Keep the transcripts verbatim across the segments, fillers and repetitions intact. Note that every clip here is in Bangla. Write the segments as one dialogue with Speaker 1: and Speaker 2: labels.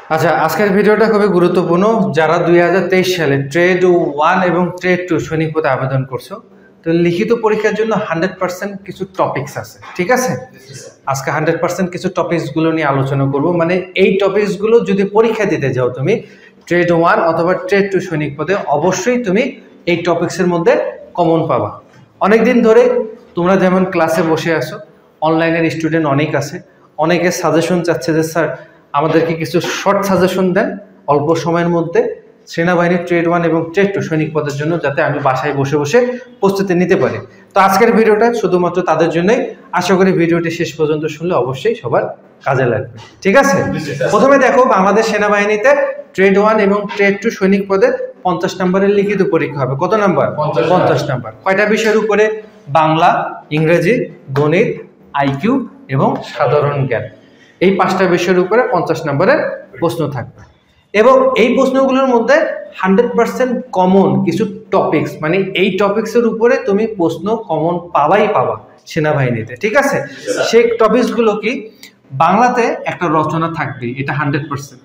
Speaker 1: আচ্ছা, আজকের ভিডিওটা খুবই গুরুত্বপূর্ণ। যারা দুই হাজার তেইশ সালে ট্রেড ওয়ান এবং ট্রেড টু সৈনিক পদে আবেদন করছো, তো লিখিত পরীক্ষার জন্য হান্ড্রেড পার্সেন্ট কিছু টপিকস আছে, ঠিক আছে? আজকে হান্ড্রেড পার্সেন্ট কিছু টপিকসগুলো নিয়ে আলোচনা করব। মানে এই টপিকসগুলো যদি পরীক্ষা দিতে যাও তুমি ট্রেড ওয়ান অথবা ট্রেড টু সৈনিক পদে, অবশ্যই তুমি এই টপিক্সের মধ্যে কমন পাবা। অনেকদিন ধরে তোমরা যেমন ক্লাসে বসে আসো, অনলাইনের স্টুডেন্ট অনেক আছে, অনেকে সাজেশন চাচ্ছে যে স্যার আমাদেরকে কিছু শর্ট সাজেশন দেন অল্প সময়ের মধ্যে সেনাবাহিনীর ট্রেড ওয়ান এবং ট্রেড টু সৈনিক পদের জন্য, যাতে আমি বাসায় বসে বসে প্রস্তুতি নিতে পারি। তো আজকের ভিডিওটা শুধুমাত্র তাদের জন্যই। আশা করি ভিডিওটি শেষ পর্যন্ত শুনলে অবশ্যই সবার কাজে লাগবে, ঠিক আছে? প্রথমে দেখো, বাংলাদেশ সেনাবাহিনীতে ট্রেড ওয়ান এবং ট্রেড টু সৈনিক পদে পঞ্চাশ নম্বরের লিখিত পরীক্ষা হবে। কত নাম্বার? পঞ্চাশ নাম্বার। কয়টা বিষয়ের উপরে? বাংলা, ইংরেজি, গণিত, আইকিউ এবং সাধারণ জ্ঞান। এই পাঁচটা বিষয়ের উপরে পঞ্চাশ নম্বরের প্রশ্ন থাকবে এবং এই প্রশ্নগুলোর মধ্যে হান্ড্রেড পার্সেন্ট কমন কিছু টপিকস, মানে এই টপিক্সের উপরে তুমি প্রশ্ন কমন পাবাই পাবা সেনাবাহিনীতে, ঠিক আছে? সেই টপিকসগুলো কি? বাংলাতে একটা রচনা থাকবে, এটা হান্ড্রেড পার্সেন্ট,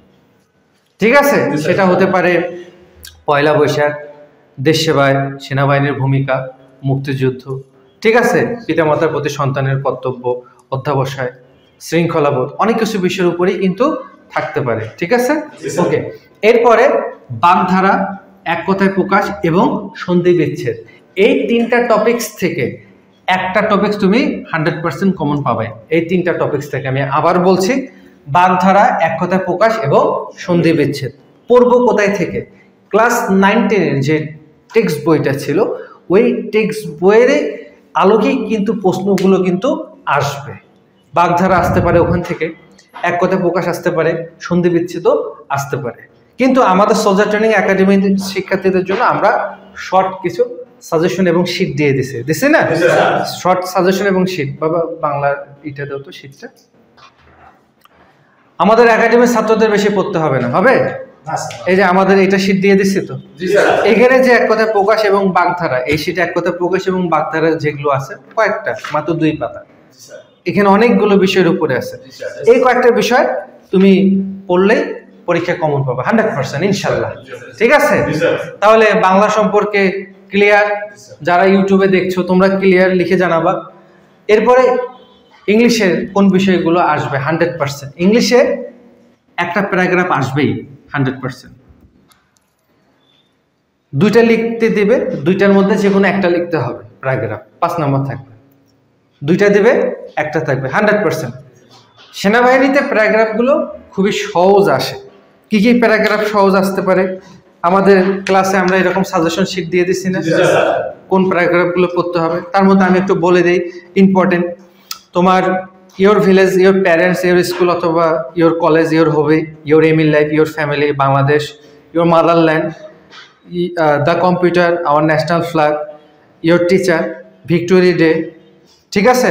Speaker 1: ঠিক আছে? সেটা হতে পারে পয়লা বৈশাখ, দেশ সেবায় সেনাবাহিনীর ভূমিকা, মুক্তিযুদ্ধ, ঠিক আছে? পিতামাতার প্রতি সন্তানের কর্তব্য, অধ্যাবসায়, শৃঙ্খলাবোধ, অনেক কিছু বিষয়ের উপরেই কিন্তু থাকতে পারে, ঠিক আছে? ওকে, এরপরে বাগধারা, এক কথায় প্রকাশ এবং সন্ধি বিচ্ছেদ। এই তিনটা টপিকস থেকে একটা টপিকস তুমি হান্ড্রেড পার্সেন্ট কমন পাবে। এই তিনটা টপিকস থেকে আমি আবার বলছি, বাগধারা, এক কথায় প্রকাশ এবং সন্ধি বিচ্ছেদ। পড়বো কোথায় থেকে? ক্লাস নাইন টেনের যে টেক্সট বইটা ছিল, ওই টেক্সট বইয়ের আলোকেই কিন্তু প্রশ্নগুলো কিন্তু আসবে। বাগধারা আসতে পারে ওখান থেকে, এক কথায় প্রকাশ আসতে পারে, সন্ধি বিচ্ছেদও আসতে পারে। কিন্তু আমাদের সোলজার ট্রেনিং একাডেমির শিক্ষার্থীদের জন্য আমরা শর্ট কিছু সাজেশন এবং শীট দিয়ে দিছি, দিছি না? শর্ট সাজেশন এবং শীট। বাবা বাংলার এটা দাও তো, শীটটা। আমাদের একাডেমির ছাত্রদের বেশি পড়তে হবে না, হবে? এই যে আমাদের এটা শীট দিয়ে দিচ্ছি তো, এখানে যে এক কথায় প্রকাশ এবং বাগধারা, এই শীটে এক কথায় প্রকাশ এবং বাগধারা যেগুলো আছে কয়েকটা, মাত্র দুই পাতা। এখানে অনেকগুলো বিষয়ের উপরে আছে। এই কয়েকটা বিষয় তুমি পড়লেই পরীক্ষা কমন পাবে হান্ড্রেড পার্সেন্ট ইনশাল্লাহ, ঠিক আছে? তাহলে বাংলা সম্পর্কে ক্লিয়ার? যারা ইউটিউবে দেখছো তোমরা ক্লিয়ার লিখে জানাবা। এরপরে ইংলিশের কোন বিষয়গুলো আসবে হান্ড্রেড পার্সেন্ট? ইংলিশে একটা প্যারাগ্রাফ আসবেই হান্ড্রেড পার্সেন্ট। দুইটা লিখতে দিবে, দুইটার মধ্যে যে কোনো একটা লিখতে হবে প্যারাগ্রাফ, পাঁচ নম্বর থাকবে। দুইটা দেবে, একটা থাকবে, হান্ড্রেড পার্সেন্ট। সেনাবাহিনীতে প্যারাগ্রাফগুলো খুবই সহজ আসে। কি কি প্যারাগ্রাফ সহজ আসতে পারে? আমাদের ক্লাসে আমরা এরকম সাজেশন শিট দিয়ে দিচ্ছি না, কোন প্যারাগ্রাফগুলো পড়তে হবে? তার মধ্যে আমি একটু বলে দিই ইম্পর্টেন্ট। তোমার your village, your parents, your school অথবা your college, your hobby, your aim in life, your family, Bangladesh, your motherland, the computer, our national flag, your teacher, victory day, ঠিক আছে?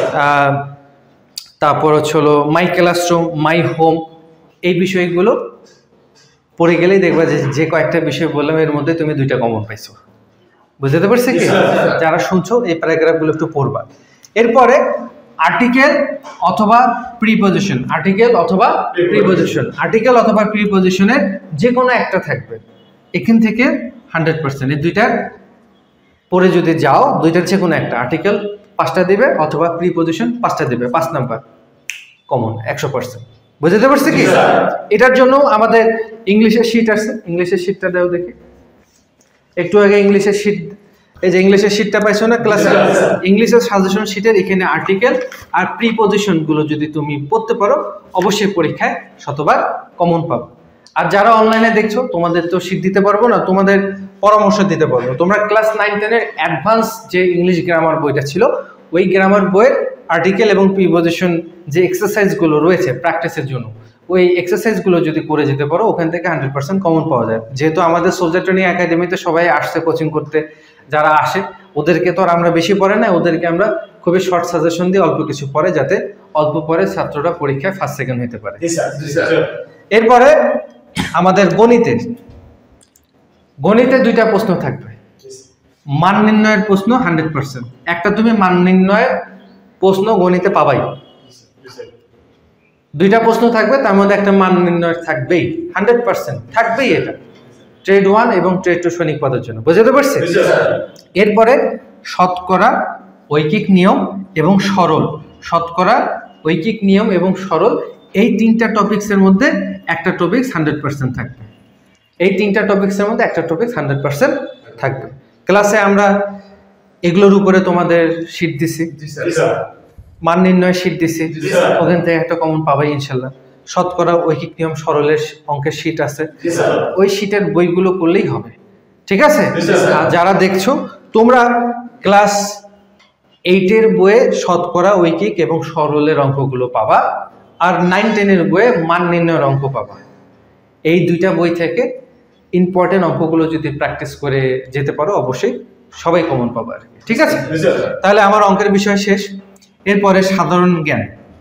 Speaker 1: তারপর হচ্ছে হলো মাই ক্লাসরুম, মাই হোম। এই বিষয়গুলো পড়ে গেলেই দেখবা যে যে কয়েকটা বিষয় বললাম এর মধ্যে তুমি দুইটা কমন পাইছো। বুঝতে পারছি কি? যারা শুনছো এই প্যারাগ্রাফগুলো একটু পড়বা। এরপরে আর্টিকেল অথবা প্রিপজিশন, আর্টিকেল অথবা প্রিপজিশন, আর্টিকেল অথবা প্রিপজিশনের যে কোনো একটা থাকবে। এখান থেকে হান্ড্রেড পার্সেন্ট এই দুইটার পরে যদি যাও, দুইটার যে কোনো একটা, আর্টিকেল পাঁচটা দিবে অথবা প্রিপজিশন পাঁচটা দিবে, পাঁচ নাম্বার কমন একশো পার্সেন্ট। বুঝতে পারছি কি? এটার জন্য আমাদের ইংলিশের শিট আছে, ইংলিশের শিটটা দাও দেখি। একটু আগে ইংলিশের শিট, এই যে ইংলিশের শিটটা পাইছো না ক্লাসে, ইংলিশের সাজেশন শিটের এখানে আর্টিকেল আর প্রিপজিশনগুলো যদি তুমি পড়তে পারো, অবশ্যই পরীক্ষায় শতবার কমন পাবো। আর যারা অনলাইনে দেখছো তোমাদের তো শিট দিতে পারবো না, তোমাদের পরামর্শ দিতে পারবো। তোমরা ক্লাস নাইন টেনের অ্যাডভান্স যে ইংলিশ গ্রামার বইটা ছিল, ওই গ্রামার বইয়ের আর্টিকেল এবং প্রিপজিশন যে এক্সারসাইজগুলো রয়েছে প্র্যাকটিসের জন্য, ওই এক্সারসাইজগুলো যদি করে যেতে পারো, ওখান থেকে হান্ড্রেড পার্সেন্ট কমন পাওয়া যায়। যেহেতু আমাদের সোলজার ট্রেনিং একাডেমিতে সবাই আসছে কোচিং করতে, যারা আসে ওদেরকে তো আর আমরা বেশি পড়ে না, ওদেরকে আমরা খুবই শর্ট সাজেশন দিয়ে অল্প কিছু পড়ে, যাতে অল্প পরে ছাত্ররা পরীক্ষায় ফার্স্ট সেকেন্ড হতে পারে। এরপরে আমাদের গণিতে, গণিতে দুইটা প্রশ্ন থাকবে। মান নির্ণয়ের প্রশ্ন হান্ড্রেড পার্সেন্ট, একটা তুমি মান নির্ণয়ের প্রশ্ন গণিতে পাবাই। দুইটা প্রশ্ন থাকবে, তার মধ্যে একটা মান নির্ণয় থাকবেই, হান্ড্রেড পার্সেন্ট থাকবেই এটা, ট্রেড ওয়ান এবং ট্রেড টু সৈনিক পদের জন্য। বুঝতে পারছি? এরপরে শতকরা, ঐকিক নিয়ম এবং সরল। শতকরা, ঐকিক নিয়ম এবং সরল, এই তিনটা টপিক্সের মধ্যে একটা টপিক্স হান্ড্রেড পার্সেন্ট থাকবে। এই তিনটা টপিক্সের মধ্যে একটা টপিক্স হান্ড্রেড পার্সেন্ট থাকবে। ক্লাসে আমরা এগুলোর উপরে তোমাদের শীট দিছি, মান নির্ণয় শীট দিছি, ওখান থেকে একটা কমন পাবাই ইনশাল্লাহ। শতকরা, ঐকিক নিয়ম, সরলের অঙ্কের শীট আছে, ওই শীটের বইগুলো করলেই হবে। ঠিক আছে? আর যারা দেখছো তোমরা ক্লাস এইটের বইয়ে শতকরা, ঐকিক এবং সরলের অঙ্কগুলো পাবা, আর নাইন টেনের বইয়ে মান নির্ণয়ের অঙ্ক পাবা। এই দুইটা বই থেকে ইম্পর্টেন্ট অঙ্কগুলো যদি প্র্যাকটিস করে যেতে পারো অবশ্যই সবাই কমন পাবে আর কি। ঠিক আছে? তাহলে আমার অঙ্কের বিষয় শেষ। এরপরে সাধারণ জ্ঞান।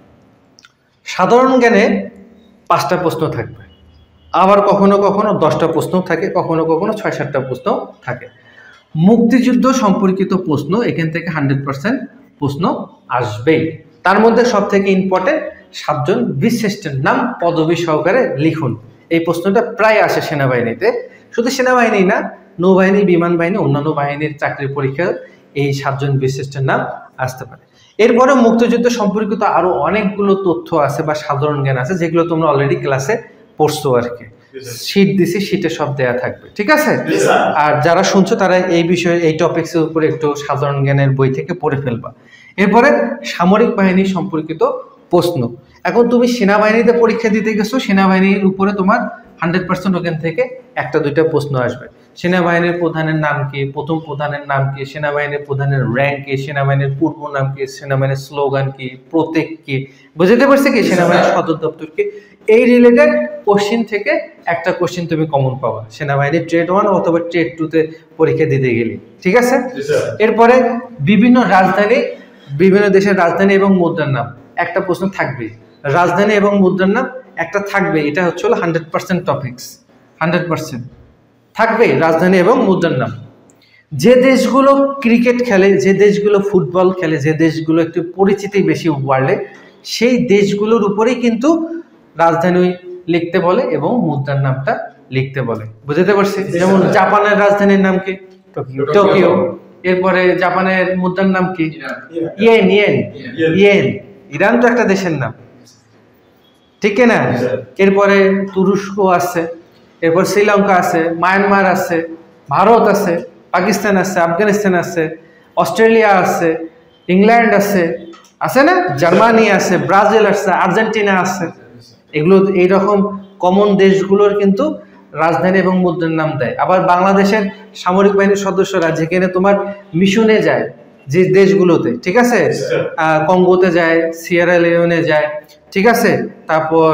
Speaker 1: সাধারণ জ্ঞানে পাঁচটা প্রশ্ন থাকবে, আবার কখনো কখনো দশটা প্রশ্ন থাকে, কখনো কখনো ছয় সাতটা প্রশ্ন থাকে। মুক্তিযুদ্ধ সম্পর্কিত প্রশ্ন এখান থেকে হান্ড্রেড পার্সেন্ট প্রশ্ন আসবেই। তার মধ্যে সব থেকে ইম্পর্টেন্ট সাতজন বীরশ্রেষ্ঠের নাম পদবী সহকারে লিখুন। এই প্রশ্নটা প্রায় আসে সেনাবাহিনীতে, শুধু সেনাবাহিনী না, নৌবাহিনী, বিমান বাহিনী, অন্যান্য বাহিনীর চাকরির পরীক্ষা এই সাতজন বীরশ্রেষ্ঠের নাম আসতে পারে। এরপরে মুক্তিযুদ্ধ সম্পর্কিত আরো অনেকগুলো তথ্য আছে বা সাধারণ জ্ঞান আছে, যেগুলো তোমরা অলরেডি ক্লাসে পড়ছো আর কি। শীট দিছি, শীটে সব দেয়া থাকবে। ঠিক আছে? আর যারা শুনছো তারা এই বিষয়ে, এই টপিক্সের উপরে একটু সাধারণ জ্ঞানের বই থেকে পড়ে ফেলবা। এরপরে সামরিক বাহিনী সম্পর্কিত প্রশ্ন। এখন তুমি সেনাবাহিনীতে পরীক্ষা দিতে গেছো, সেনাবাহিনীর উপরে তোমার হান্ড্রেড পার্সেন্ট ওখান থেকে একটা দুইটা প্রশ্ন আসবে। সেনাবাহিনীর প্রধানের নাম কি, প্রথম প্রধানের নাম কি, সেনাবাহিনীর প্রধানের র্যাঙ্ক কি, সেনাবাহিনীর পূর্ব নাম কি, সেনাবাহিনীর স্লোগান কি, প্রতীক কি, বুঝতে পারছি কি, সেনাবাহিনীর সদর দপ্তর কি, এই রিলেটেড কোশ্চিন থেকে একটা কোশ্চিন তুমি কমন পাবা সেনাবাহিনীর ট্রেড ওয়ান অথবা ট্রেড টু তে পরীক্ষা দিতে গেলে। ঠিক আছে? এরপরে বিভিন্ন রাজধানী, বিভিন্ন দেশের রাজধানী এবং মুদ্রার নাম একটা প্রশ্ন থাকবে। রাজধানী এবং মুদ্রার নাম একটা থাকবে, এটা হচ্ছে হলো hundred percent topics, hundred percent থাকবে রাজধানী এবং মুদ্রার নাম। যে দেশগুলো ক্রিকেট খেলে, যে দেশগুলো ফুটবল খেলে, যে দেশগুলো একটু পরিচিতি বেশি ওয়ার্ল্ডে, সেই দেশগুলোর উপরেই কিন্তু রাজধানী লিখতে বলে এবং মুদ্রার নামটা লিখতে বলে। বুঝতে পারছি? যেমন জাপানের রাজধানীর নাম কি? টোকিও। এরপরে জাপানের মুদ্রার নাম কি? ইয়েন। ইয়েন ইয়েন ইরান তো একটা দেশের নাম, ঠিক না? এরপরে তুরস্ক আছে, এরপর শ্রীলঙ্কা আছে, মায়ানমার আছে, ভারত আছে, পাকিস্তান আছে, আফগানিস্তান আছে, অস্ট্রেলিয়া আছে, ইংল্যান্ড আছে, আছে না? জার্মানি আছে, ব্রাজিল আছে, আর্জেন্টিনা আছে। এগুলো এইরকম কমন দেশগুলোর কিন্তু রাজধানী এবং মুদ্রার নাম দেয়। আবার বাংলাদেশের সামরিক বাহিনীর সদস্যরা যেখানে তোমার মিশনে যায়, যে দেশগুলোতে, ঠিক আছে, কঙ্গোতে যায়, সিয়েরা লিওনে যায়, ঠিক আছে, তারপর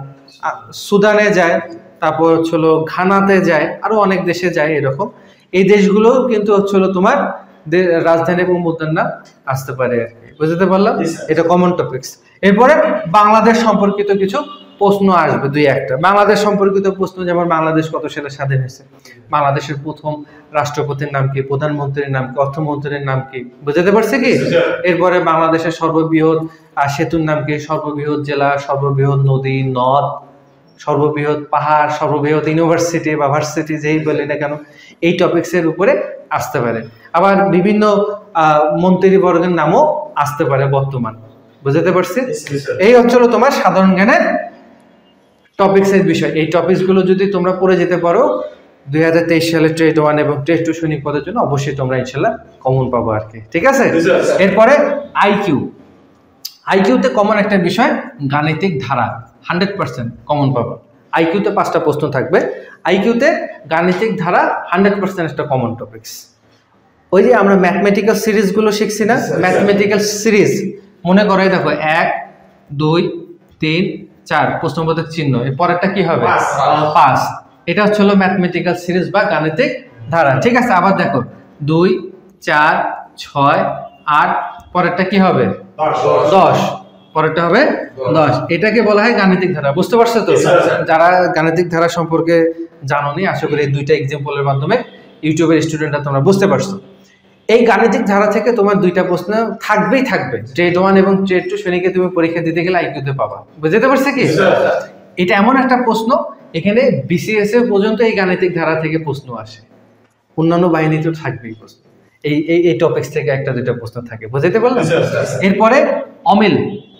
Speaker 1: সুদানে যায়, তারপর হচ্ছিল ঘানাতে যায়, আরো অনেক দেশে যায় এরকম। এই দেশগুলো কিন্তু হচ্ছিল তোমার রাজধানী এবং মুদ্রার নাম আসতে পারে আর কি। বুঝতে পারলাম? এটা কমন টপিকস। এরপরে বাংলাদেশ সম্পর্কিত কিছু প্রশ্ন আসবে, দুই একটা বাংলাদেশ সম্পর্কিত প্রশ্ন, যেমন বাংলাদেশ কত সালে স্বাধীন হয়েছে, বাংলাদেশের প্রথম রাষ্ট্রপতির নাম কি, প্রধানমন্ত্রীর নাম কি, অর্থমন্ত্রীর নাম কি, বুঝতে পারছি কি? এরপরে বাংলাদেশের সর্ববৃহৎ সেতুর নাম কি, সর্ববৃহৎ জেলা, সর্ববৃহৎ নদী নদ, সর্ববৃহৎ পাহাড়, সর্ববৃহৎ ইউনিভার্সিটি বা ভার্সিটি, যেই বলি না কেন, এই টপিক্সের উপরে আসতে পারে। আবার বিভিন্ন আহ মন্ত্রীবর্গের নামও আসতে পারে বর্তমান। বুঝতে পারছি? এই হচ্ছিল তোমার সাধারণ জ্ঞানের টপিক্সের বিষয়। এই টপিকসগুলো যদি তোমরা পড়ে যেতে পারো দুই হাজার তেইশ সালে ট্রেড ওয়ান এবং ট্রেড টু সৈনিক পদের জন্য, অবশ্যই তোমরা ইনশাল্লাহ কমন পাবো আর কি। ঠিক আছে? এরপরে আইকিউ। আইকিউতে কমন একটা বিষয় গাণিতিক ধারা, হান্ড্রেড পার্সেন্ট কমন পাবো। আইকিউতে পাঁচটা প্রশ্ন থাকবে। আইকিউতে গাণিতিক ধারা হান্ড্রেড পার্সেন্ট একটা কমন টপিক্স। ওই যে আমরা ম্যাথমেটিক্যাল সিরিজগুলো শিখছি না, ম্যাথমেটিক্যাল সিরিজ মনে করাই দেখো, এক দুই তিন চার প্রশ্নবোধক চিহ্ন, এর পরেরটা কি হবে? পাঁচ। এটা হচ্ছে হলো ম্যাথমেটিক্যাল সিরিজ বা গাণিতিক ধারা। ঠিক আছে? আবার দেখো, দুই চার ছয় আট, পরেরটা কি হবে? দশ, পরেরটা হবে দশ। এটাকে বলা হয় গাণিতিক ধারা। বুঝতে পারছো তো? যারা গাণিতিক ধারা সম্পর্কে জানোনি, আশা করি এই দুইটা এক্সাম্পলের মাধ্যমে ইউটিউবের স্টুডেন্টরা তোমরা বুঝতে পারছো। এই গাণিতিক ধারা থেকে তোমার দুইটা প্রশ্ন থাকবেই থাকবে। ট্রেড ওয়ান এবং ট্রেড টু শ্রেণীকে তুমি পরীক্ষা দিতে গেলে আইকিউতে পাবা, বুঝতে পারছে কি? এটা এমন একটা প্রশ্ন, এখানে বিসিএস এ পর্যন্ত এই গাণিতিক ধারা থেকে প্রশ্ন আসে, অন্যান্য বাহিনীতেও থাকবেই প্রশ্ন। এই এই এই টপিকস থেকে একটা দুইটা প্রশ্ন থাকে, বুঝতে পারলেন? এরপরে অমিল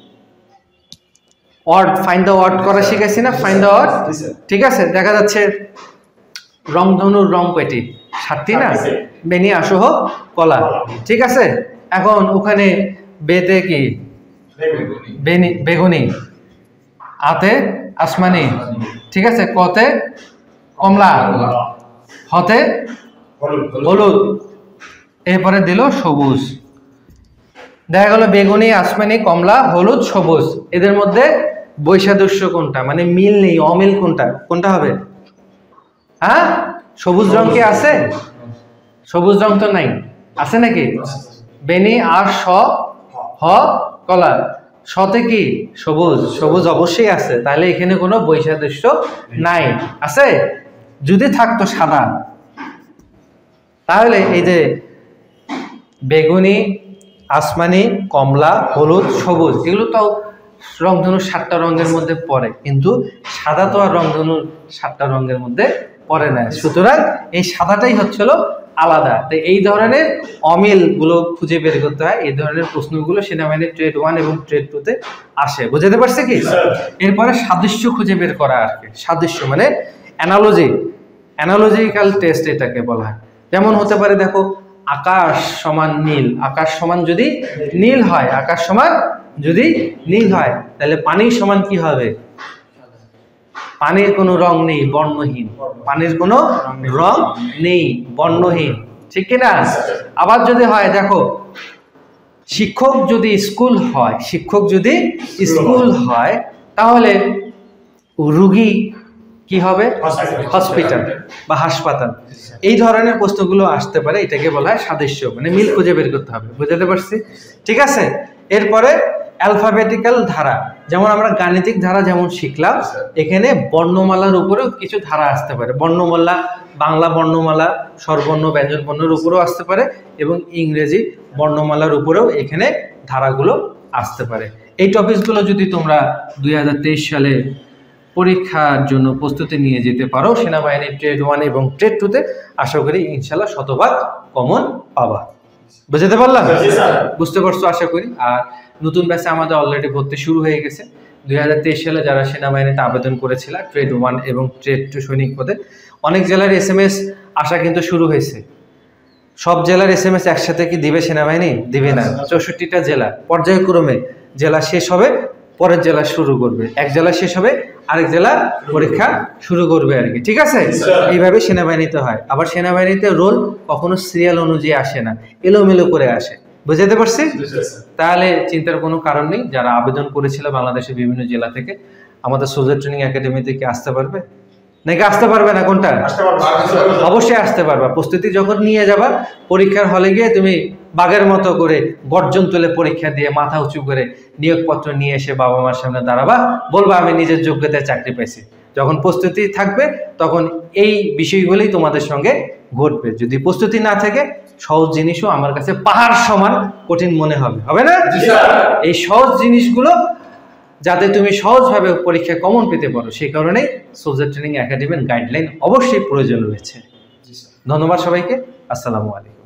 Speaker 1: ওয়ার্ড, ফাইন্ড দ্য ওয়ার্ড করা শিখাইছি না? ফাইন্ড দ্য ওয়ার্ড, ঠিক আছে। দেখা যাচ্ছে রংধনুর রং কয়টি? সাতটি না? বেনি আসহ কলা, ঠিক আছে। এখন ওখানে বেতে কি? বেনি বেগুনি, আতে আসমানি, ঠিক আছে। কতে কমলা, হতে হলুদ, এরপরে দিল সবুজ। দেখা গেল বেগুনি, আসমানি, কমলা, হলুদ, সবুজ, এদের মধ্যে বৈসাদৃশ্য কোনটা, মানে মিল নেই, অমিল কোনটা? কোনটা হবে? হ্যাঁ, সবুজ রং কি আছে? সবুজ রং তো নাই, আছে নাকি? বেনি আর স হ কলা, সতে কি? সবুজ, সবুজ অবশ্যই আছে, তাহলে এখানে কোনো বৈসাদৃশ্য নাই, আছে? যদি থাকতো সাদা, তাহলে এই যে বেগুনি, আসমানি, কমলা, হলুদ, সবুজ, এগুলো তো রংধনুর সাতটা রঙের মধ্যে পড়ে, কিন্তু সাদা তো আর রংধনুর সাতটা রঙের মধ্যে পড়ে না, সুতরাং এই সাদাটাই হচ্ছিল আলাদা। তো এই ধরনের অমিল গুলো খুঁজে বের করতে হয়, এই ধরনের প্রশ্নগুলো সেনাবাহিনীর ট্রেড ওয়ান এবং ট্রেড টু তে আসে, বুঝতে পারছে কি? এরপরে সাদৃশ্য খুঁজে বের করা আর কি। সাদৃশ্য মানে অ্যানালজি, অ্যানালজিক্যাল টেস্ট এটাকে বলা হয়। যেমন হতে পারে, দেখো আকাশ সমান নীল, আকাশ সমান যদি নীল হয়, আকাশ সমান যদি নীল হয়, তাহলে পানি সমান কি হবে? পানির কোনো রং নেই, বর্ণহীন, পানির কোনো রং নেই, বর্ণহীন, ঠিক কিনা? আবার যদি হয়, দেখো শিক্ষক যদি স্কুল হয়, শিক্ষক যদি স্কুল হয়, তাহলে রোগী কি হবে? হসপিটাল বা হাসপাতাল। এই ধরনের প্রশ্নগুলো আসতে পারে, এটাকে বলা হয় সাদৃশ্য, মানে মিল খুঁজে বের করতে হবে, বুঝতে পারছি? ঠিক আছে। এরপরে অ্যালফাবেটিক্যাল ধারা, যেমন আমরা গাণিতিক ধারা যেমন শিখলাম, এখানে বর্ণমালার উপরেও কিছু ধারা আসতে পারে। বর্ণমালা, বাংলা বর্ণমালা, স্বরবর্ণ, ব্যঞ্জন বর্ণের উপরেও আসতে পারে, এবং ইংরেজি বর্ণমালার উপরেও এখানে ধারাগুলো আসতে পারে। এই টপিকসগুলো যদি তোমরা দুই হাজার তেইশ সালে পরীক্ষার জন্য প্রস্তুতি নিয়ে যেতে পারো সেনাবাহিনীর ট্রেড ওয়ান এবং ট্রেড টু তে, আশা করি ইনশাল্লাহ শতভাগ কমন পাবা, বুঝতে পারলাম? বুঝতে পারছো আশা করি। আর নতুন ব্যাচে আমাদের অলরেডি ভর্তি শুরু হয়ে গেছে। দুই হাজার তেইশ সালে যারা সেনাবাহিনীতে আবেদন করেছিল ট্রেড ওয়ান এবং ট্রেড টু সৈনিক পদে, অনেক জেলার এস এম এস আসা কিন্তু শুরু হয়েছে। সব জেলার এস এম এস একসাথে কি দিবে সেনাবাহিনী? দিবে না। চৌষট্টিটা জেলা পর্যায়ক্রমে জেলা শেষ হবে, পরের জেলা শুরু করবে, এক জেলা শেষ হবে আরেক জেলা পরীক্ষা শুরু করবে আর কি, ঠিক আছে? এইভাবে সেনাবাহিনীতে হয়। আবার সেনাবাহিনীতে রোল কখনো সিরিয়াল অনুযায়ী আসে না, এলোমেলো করে আসে, বুঝতে পারছি? তাহলে চিন্তার কোনো কারণ নেই। যারা আবেদন করেছিল বাংলাদেশের বিভিন্ন জেলা থেকে, আমাদের সোলজার ট্রেনিং একাডেমিতে কি আসতে পারবে নাকি আসতে পারবে না? কোনটা? অবশ্যই আসতে পারবা। প্রস্তুতি যখন নিয়ে যাবা, পরীক্ষার হলে গিয়ে তুমি বাঘের মতো করে গর্জন তুলে পরীক্ষা দিয়ে মাথা উঁচু করে নিয়োগপত্র নিয়ে এসে বাবা মার সামনে দাঁড়াবা, বলবা আমি নিজের যোগ্যতায় চাকরি পেয়েছি। যখন প্রস্তুতি থাকবে তখন এই বিষয়গুলোই তোমাদের সঙ্গে ঘটবে। যদি প্রস্তুতি না থাকে, সহজ জিনিসও আমার কাছে পাহাড় সমান কঠিন মনে হবে, হবে না? এই সহজ জিনিসগুলো যাতে তুমি সহজভাবে পরীক্ষায় কমন পেতে পারো, সেই কারণে সোলজার ট্রেনিং একাডেমির গাইডলাইন অবশ্যই প্রয়োজন রয়েছে। ধন্যবাদ সবাইকে। আসসালামু আলাইকুম।